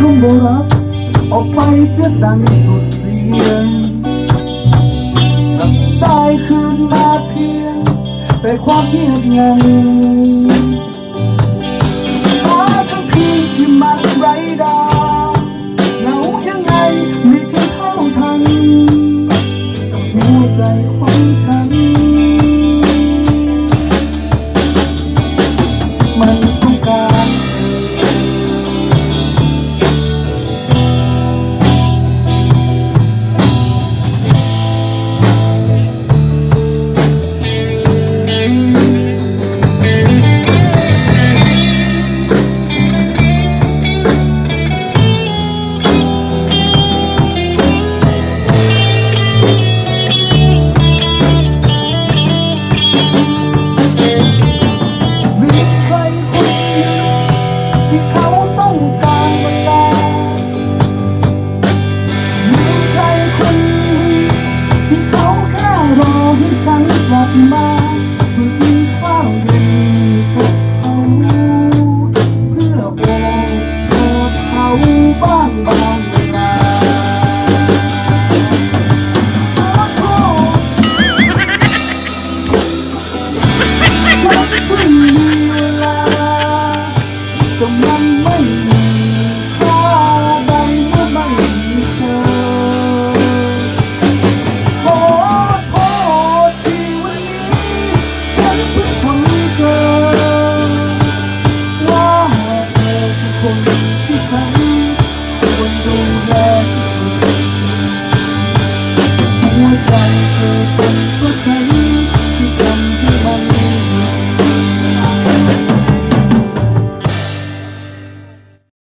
ำว่ารักออกไปเสียดังสุดเสียงกลับได้คืนมาเพียงแต่ความเงียบงันฟ้ากลางคืนที่มันไร้ดาวเหงายังไงไม่ถึงเท่าทันกับหัวใจของฉันมันต้องการมาเพื่อกินข้าวเย็นกับเขาเพื่อโอบกอดเขาบ้างบางเวลาฉันเพิ่งมีเวลาแต่มันไม่มีค่าใดเมื่อไม่มีเธอคนที่ฉันควรดูแลที่สุดหัวใจเธอเป็น